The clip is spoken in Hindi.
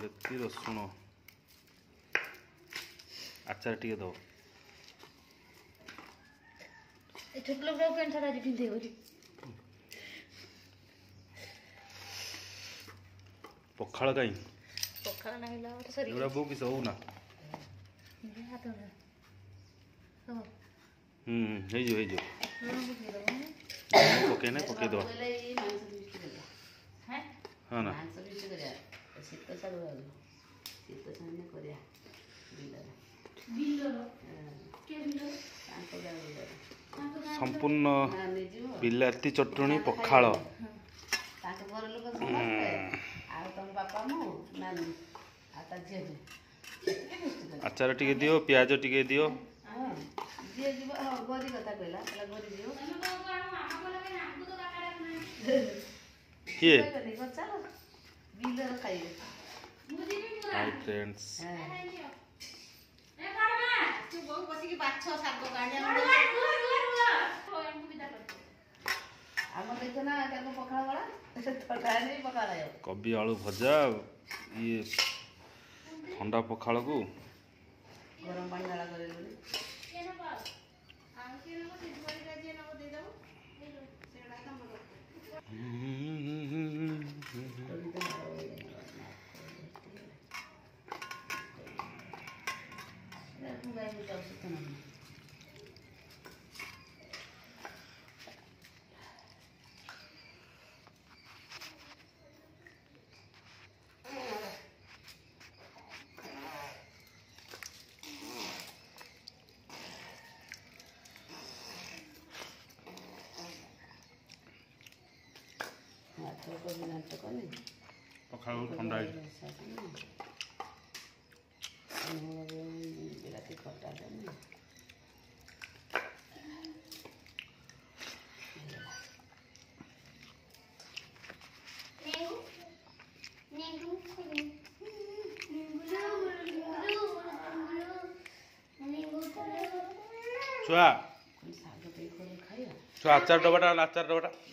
बिलाती रसुण आचार टिके दो पखाड़ कहीं बो किस हो ना पके दो हाँ ना संपूर्ण बिलाती चटणी पखाड़ आचार टिके दियो प्याज टिके दियो किए हाय फ्रेंड्स कभी आलू भजा ये ठंडा पखाड़ को गरम पानी डाला पखाड़ ठंडा छुआ छुआ आचार डबाटा